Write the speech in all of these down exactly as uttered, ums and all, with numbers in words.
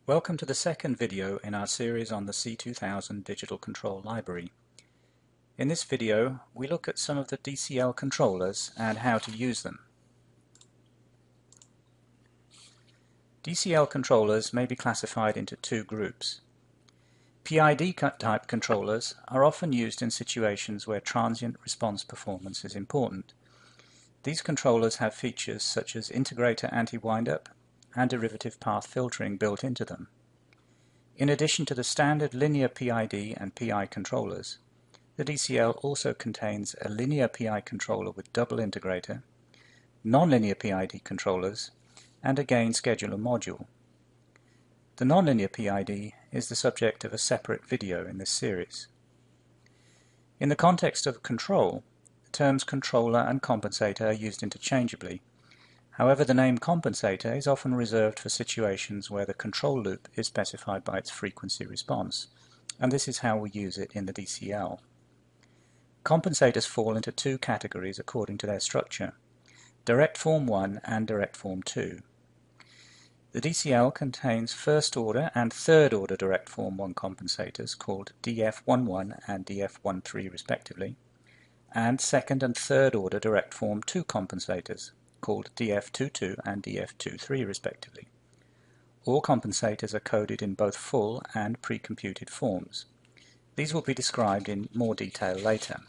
Welcome to the second video in our series on the C two thousand Digital Control Library. In this video, we look at some of the D C L controllers and how to use them. D C L controllers may be classified into two groups. P I D-type controllers are often used in situations where transient response performance is important. These controllers have features such as integrator anti-windup and derivative path filtering built into them. In addition to the standard linear P I D and P I controllers, the D C L also contains a linear P I controller with double integrator, nonlinear P I D controllers, and a gain scheduler module. The nonlinear P I D is the subject of a separate video in this series. In the context of control, the terms controller and compensator are used interchangeably. However, the name compensator is often reserved for situations where the control loop is specified by its frequency response, and this is how we use it in the D C L. Compensators fall into two categories according to their structure: direct form one and direct form two. The D C L contains first order and third order direct form one compensators called D F eleven and D F thirteen respectively, and second and third order direct form two compensators called D F twenty-two and D F twenty-three respectively. All compensators are coded in both full and pre-computed forms. These will be described in more detail later.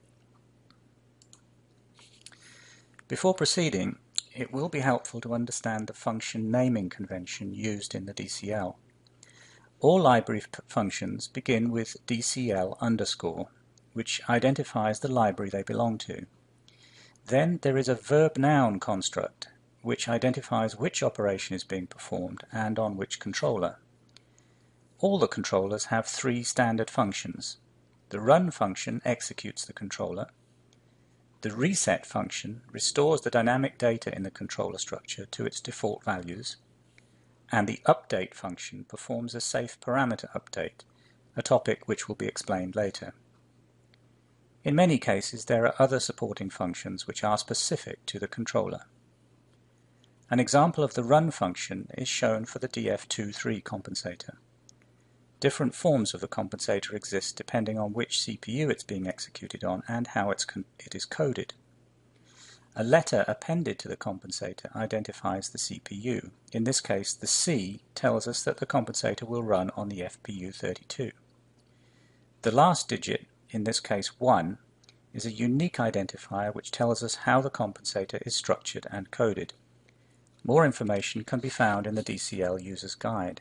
Before proceeding, it will be helpful to understand the function naming convention used in the D C L. All library functions begin with D C L underscore, which identifies the library they belong to. Then there is a verb-noun construct, which identifies which operation is being performed and on which controller. All the controllers have three standard functions. The run function executes the controller. The reset function restores the dynamic data in the controller structure to its default values. And the update function performs a safe parameter update, a topic which will be explained later. In many cases, there are other supporting functions which are specific to the controller. An example of the run function is shown for the D F twenty-three compensator. Different forms of the compensator exist depending on which C P U it's being executed on and how it's con it is coded. A letter appended to the compensator identifies the C P U. In this case, the C tells us that the compensator will run on the F P U thirty-two. The last digit, in this case one, is a unique identifier which tells us how the compensator is structured and coded. More information can be found in the D C L User's Guide.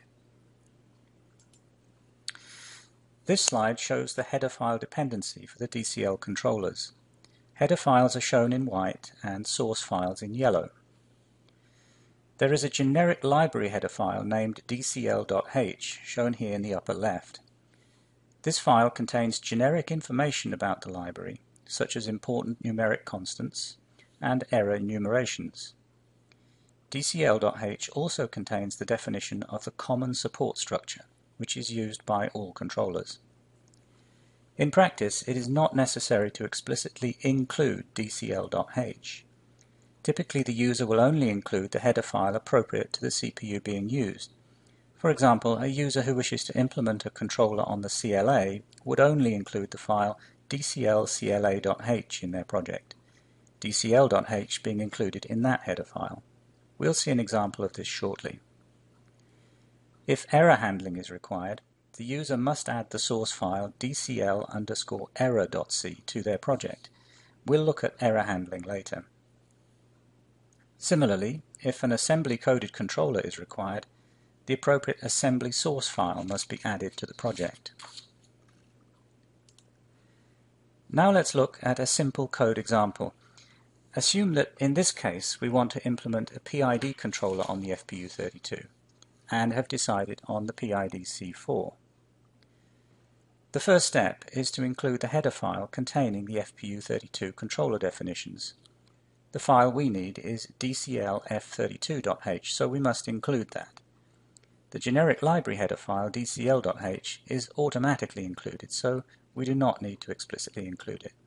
This slide shows the header file dependency for the D C L controllers. Header files are shown in white and source files in yellow. There is a generic library header file named D C L dot H shown here in the upper left. This file contains generic information about the library, such as important numeric constants and error enumerations. D C L dot H also contains the definition of the common support structure, which is used by all controllers. In practice, it is not necessary to explicitly include D C L dot H. Typically, the user will only include the header file appropriate to the C P U being used. For example, a user who wishes to implement a controller on the C L A would only include the file D C L C L A dot H in their project, D C L dot H being included in that header file. We'll see an example of this shortly. If error handling is required, the user must add the source file D C L underscore error dot C to their project. We'll look at error handling later. Similarly, if an assembly-coded controller is required, the appropriate assembly source file must be added to the project. Now let's look at a simple code example. Assume that in this case we want to implement a P I D controller on the F P U thirty-two and have decided on the P I D C four. The first step is to include the header file containing the F P U thirty-two controller definitions. The file we need is D C L F thirty-two dot H, so we must include that. The generic library header file D C L dot H is automatically included, so we do not need to explicitly include it.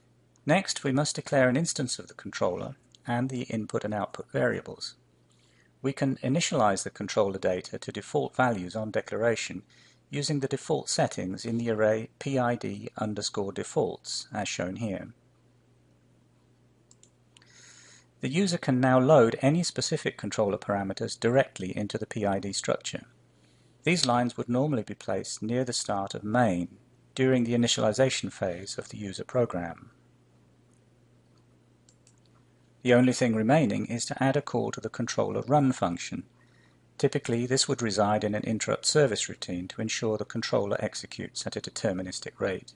Next, we must declare an instance of the controller and the input and output variables. We can initialize the controller data to default values on declaration using the default settings in the array P I D underscore defaults, as shown here. The user can now load any specific controller parameters directly into the P I D structure. These lines would normally be placed near the start of main during the initialization phase of the user program. The only thing remaining is to add a call to the controller run function. Typically, this would reside in an interrupt service routine to ensure the controller executes at a deterministic rate.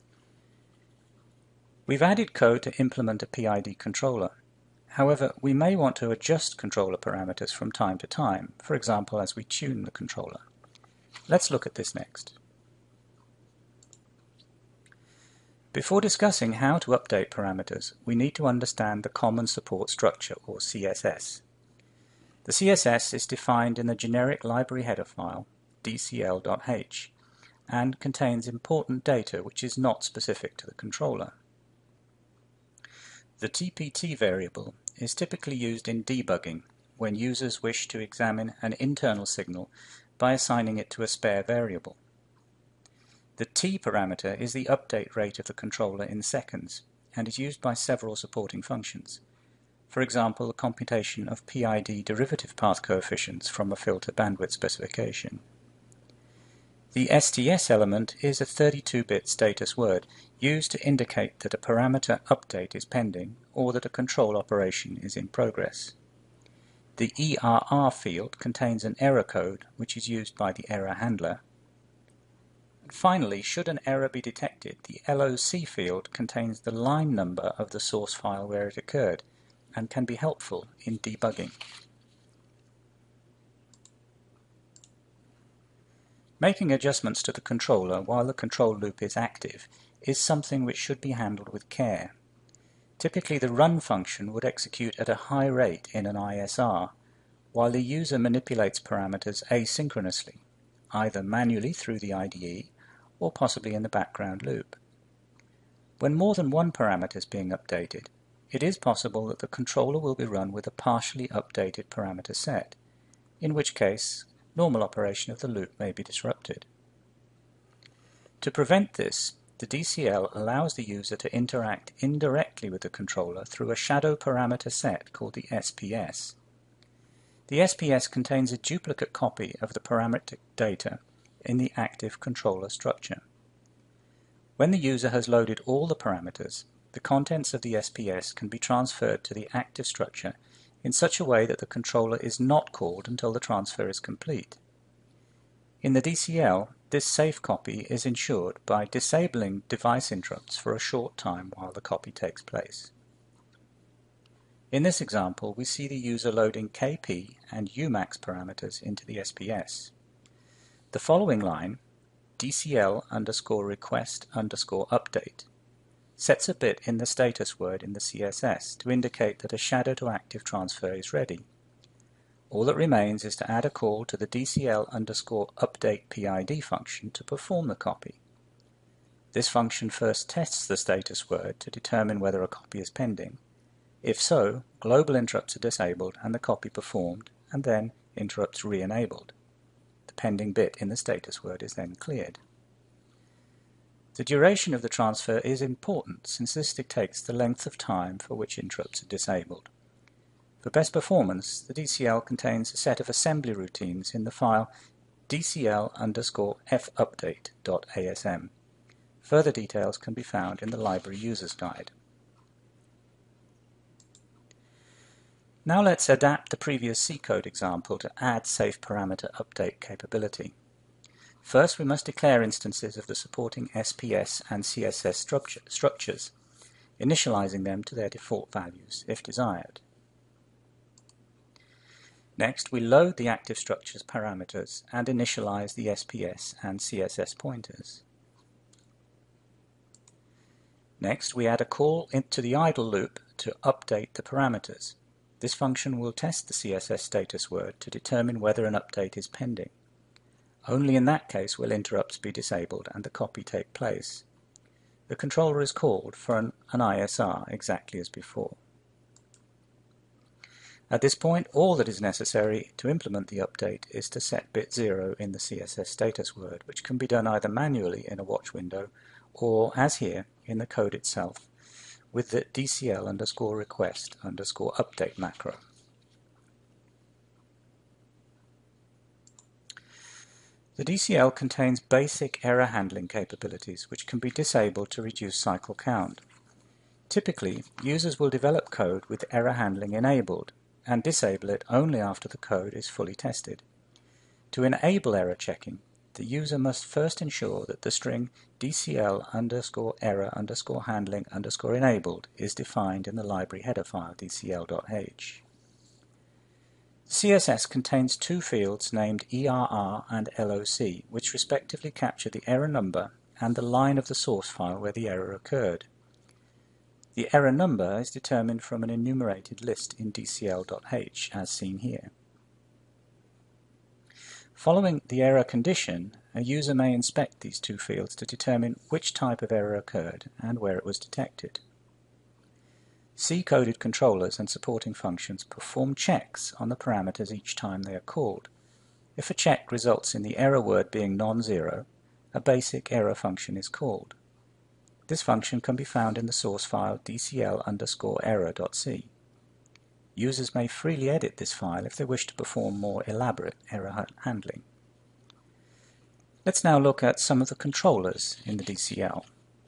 We've added code to implement a P I D controller. However, we may want to adjust controller parameters from time to time, for example as we tune the controller. Let's look at this next. Before discussing how to update parameters, we need to understand the Common Support Structure, or C S S. The C S S is defined in the generic library header file D C L dot H and contains important data which is not specific to the controller. The T P T variable is typically used in debugging when users wish to examine an internal signal by assigning it to a spare variable. The T parameter is the update rate of the controller in seconds and is used by several supporting functions. For example, the computation of P I D derivative path coefficients from a filter bandwidth specification. The S T S element is a thirty-two bit status word used to indicate that a parameter update is pending or that a control operation is in progress. The E R R field contains an error code which is used by the error handler. And finally, should an error be detected, the L O C field contains the line number of the source file where it occurred and can be helpful in debugging. Making adjustments to the controller while the control loop is active is something which should be handled with care. Typically, the run function would execute at a high rate in an I S R, while the user manipulates parameters asynchronously, either manually through the I D E or possibly in the background loop. When more than one parameter is being updated, it is possible that the controller will be run with a partially updated parameter set, in which case normal operation of the loop may be disrupted. To prevent this, the D C L allows the user to interact indirectly with the controller through a shadow parameter set called the S P S. The S P S contains a duplicate copy of the parametric data in the active controller structure. When the user has loaded all the parameters, the contents of the S P S can be transferred to the active structure in such a way that the controller is not called until the transfer is complete. In the D C L, this safe copy is ensured by disabling device interrupts for a short time while the copy takes place. In this example, we see the user loading K P and U max parameters into the S P S. The following line, D C L underscore request underscore update, sets a bit in the status word in the C S S to indicate that a shadow to active transfer is ready. All that remains is to add a call to the D C L underscore update P I D function to perform the copy. This function first tests the status word to determine whether a copy is pending. If so, global interrupts are disabled and the copy performed, and then interrupts re-enabled. The pending bit in the status word is then cleared. The duration of the transfer is important since this dictates the length of time for which interrupts are disabled. For best performance, the D C L contains a set of assembly routines in the file D C L underscore fupdate.asm. Further details can be found in the library user's guide. Now let's adapt the previous C code example to add safe parameter update capability. First, we must declare instances of the supporting S P S and C S S structure, structures, initializing them to their default values if desired. Next, we load the active structure's parameters and initialize the S P S and C S S pointers. Next, we add a call into the idle loop to update the parameters. This function will test the C S S status word to determine whether an update is pending. Only in that case will interrupts be disabled and the copy take place. The controller is called for an, an I S R exactly as before. At this point, all that is necessary to implement the update is to set bit zero in the C S S status word, which can be done either manually in a watch window or, as here, in the code itself with the dcl underscore request underscore update macro. The D C L contains basic error handling capabilities which can be disabled to reduce cycle count. Typically, users will develop code with error handling enabled and disable it only after the code is fully tested. To enable error checking, the user must first ensure that the string dcl underscore error underscore handling underscore enabled is defined in the library header file dcl.h. C S S contains two fields named E R R and L O C, which respectively capture the error number and the line of the source file where the error occurred. The error number is determined from an enumerated list in dcl.h, as seen here. Following the error condition, a user may inspect these two fields to determine which type of error occurred and where it was detected. C-coded controllers and supporting functions perform checks on the parameters each time they are called. If a check results in the error word being non-zero, a basic error function is called. This function can be found in the source file dcl underscore error.c. Users may freely edit this file if they wish to perform more elaborate error handling. Let's now look at some of the controllers in the D C L.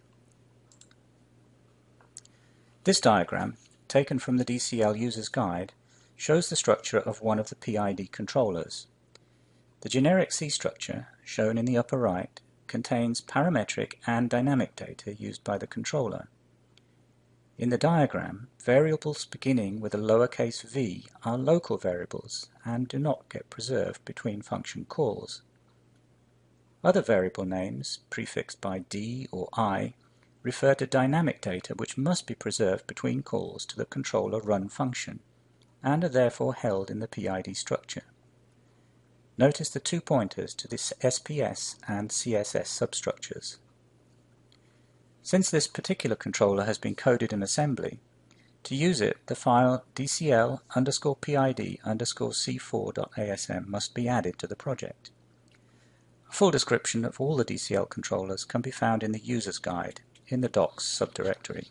This diagram, taken from the D C L User's Guide, shows the structure of one of the P I D controllers. The generic C structure, shown in the upper right, contains parametric and dynamic data used by the controller. In the diagram, variables beginning with a lowercase v are local variables and do not get preserved between function calls. Other variable names, prefixed by d or I, refer to dynamic data which must be preserved between calls to the controller run function, and are therefore held in the P I D structure. Notice the two pointers to the S P S and C S S substructures. Since this particular controller has been coded in assembly, to use it, the file dcl underscore pid underscore c4.asm must be added to the project. A full description of all the D C L controllers can be found in the User's Guide in the docs subdirectory.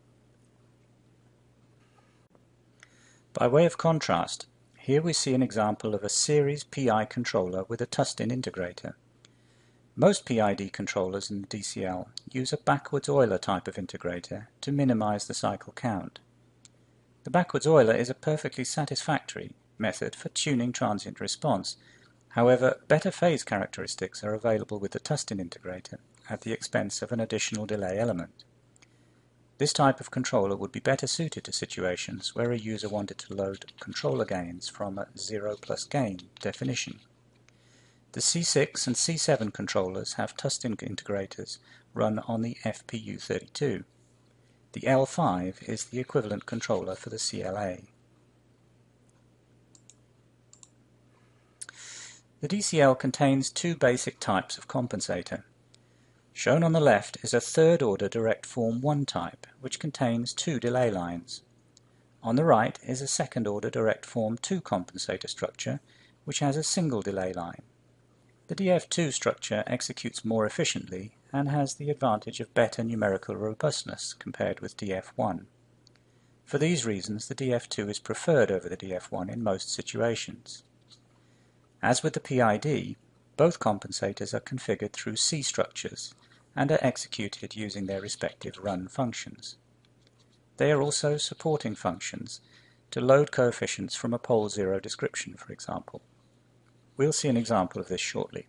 By way of contrast, here we see an example of a series P I controller with a Tustin integrator. Most P I D controllers in the D C L use a backwards Euler type of integrator to minimize the cycle count. The backwards Euler is a perfectly satisfactory method for tuning transient response. However, better phase characteristics are available with the Tustin integrator at the expense of an additional delay element. This type of controller would be better suited to situations where a user wanted to load controller gains from a zero plus gain definition. The C six and C seven controllers have Tustin integrators run on the F P U thirty-two. The L five is the equivalent controller for the C L A. The D C L contains two basic types of compensator. Shown on the left is a third-order direct form one type, which contains two delay lines. On the right is a second-order direct form two compensator structure, which has a single delay line. The D F two structure executes more efficiently and has the advantage of better numerical robustness compared with D F one. For these reasons, the D F two is preferred over the D F one in most situations. As with the P I D, both compensators are configured through C structures and are executed using their respective run functions. They are also supporting functions to load coefficients from a pole zero description, for example. We'll see an example of this shortly.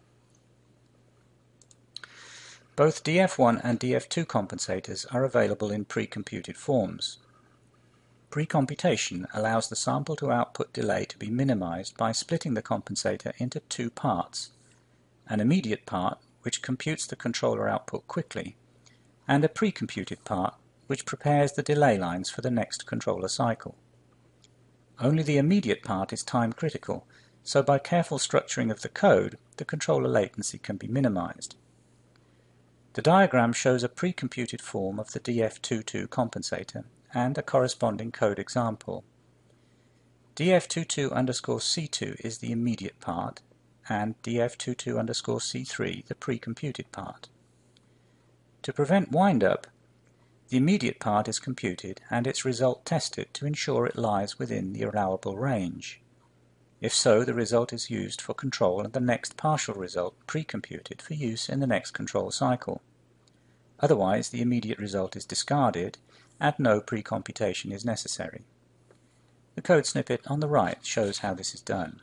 Both D F one and D F two compensators are available in pre-computed forms. Pre-computation allows the sample-to-output delay to be minimized by splitting the compensator into two parts: an immediate part, which computes the controller output quickly, and a pre-computed part, which prepares the delay lines for the next controller cycle. Only the immediate part is time-critical, so by careful structuring of the code, the controller latency can be minimized. The diagram shows a pre-computed form of the D F twenty-two compensator and a corresponding code example. D F twenty-two underscore C two is the immediate part, and D F twenty-two underscore C three the pre-computed part. To prevent wind-up, the immediate part is computed and its result tested to ensure it lies within the allowable range. If so, the result is used for control and the next partial result pre-computed for use in the next control cycle. Otherwise, the immediate result is discarded and no pre-computation is necessary. The code snippet on the right shows how this is done.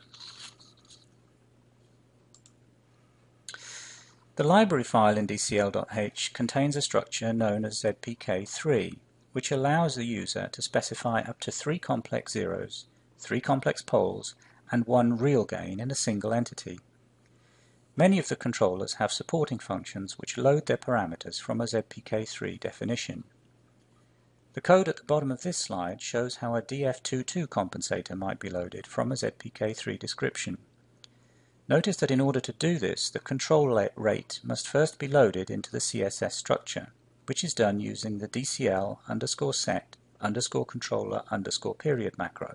The library file in D C L dot H contains a structure known as Z P K three, which allows the user to specify up to three complex zeros, three complex poles, and one real gain in a single entity. Many of the controllers have supporting functions which load their parameters from a Z P K three definition. The code at the bottom of this slide shows how a D F twenty-two compensator might be loaded from a Z P K three description. Notice that in order to do this, the control rate must first be loaded into the C S S structure, which is done using the D C L underscore set underscore controller underscore period macro.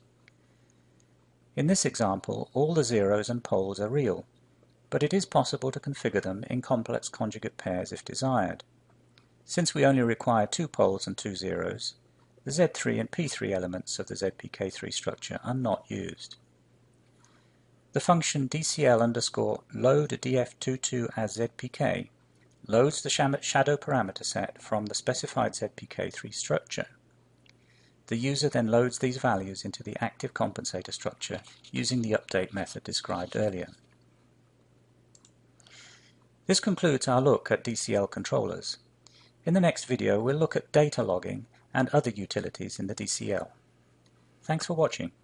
In this example, all the zeros and poles are real, but it is possible to configure them in complex conjugate pairs if desired. Since we only require two poles and two zeros, the Z three and P three elements of the Z P K three structure are not used. The function D C L underscore load D F twenty-two as Z P K loads the shadow parameter set from the specified Z P K three structure. The user then loads these values into the active compensator structure using the update method described earlier. This concludes our look at D C L controllers. In the next video we'll look at data logging and other utilities in the D C L. Thanks for watching.